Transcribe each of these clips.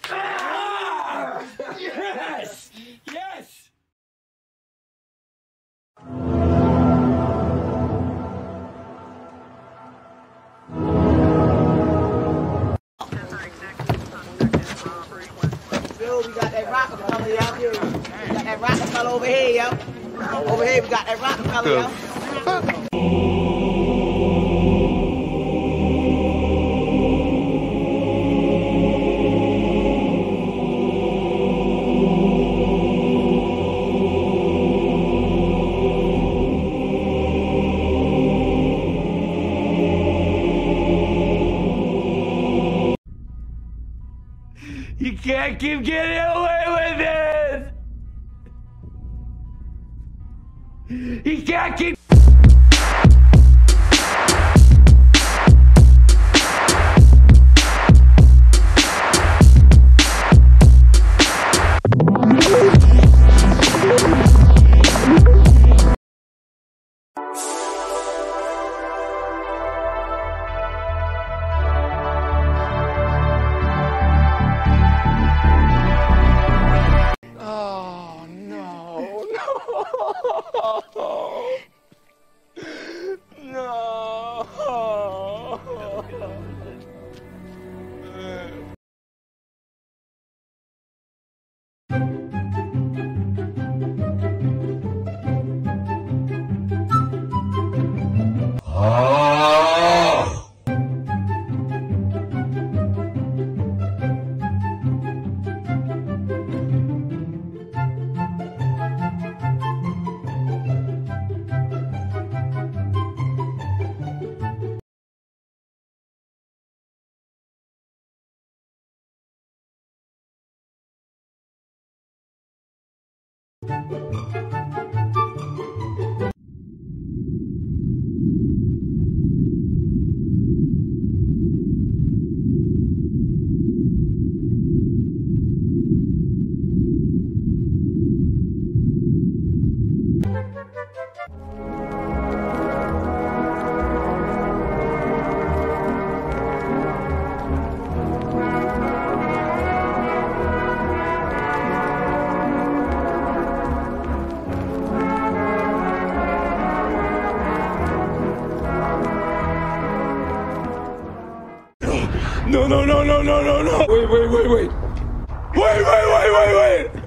Ah! Yes! Yes! Yo, we got that Rockefeller out here. We got that Rockefeller over here, yo. Over here, we got that Rockefeller, yo. You can't keep getting away with it! You can't keep... Oh, no, no. No. No, no, no, no, no, no, no! Wait, wait, wait, wait! Wait, wait, wait, wait, wait!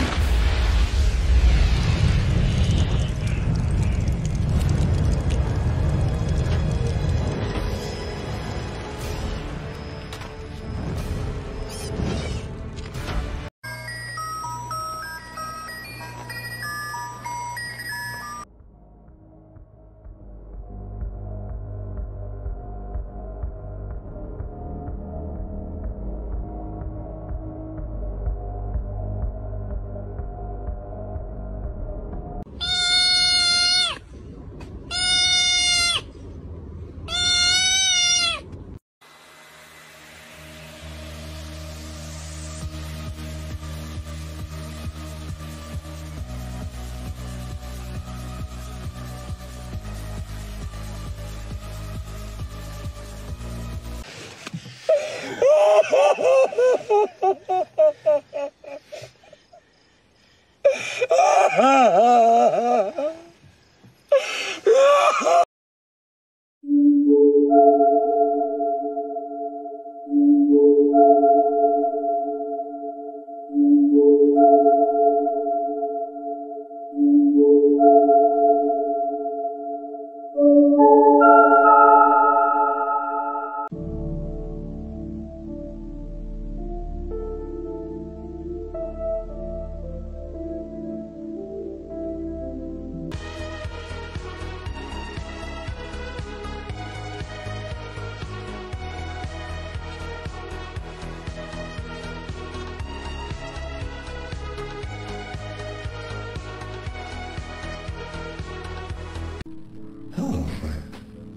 Hello, friend.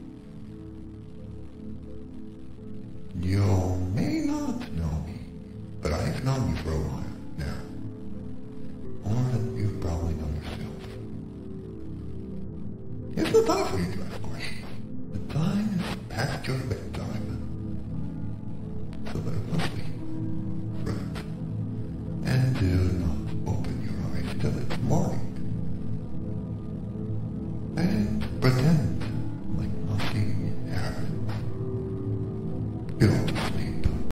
You may not know me, but I've known you for a while now. More than you probably know yourself. It's the time for you to ask questions. The time is past your bedtime. So there must be, friend. to Marty.